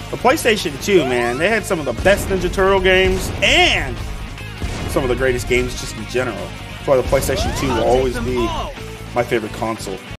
The PlayStation 2, man, they had some of the best Ninja Turtle games and some of the greatest games just in general. That's why the PlayStation 2 will always be my favorite console.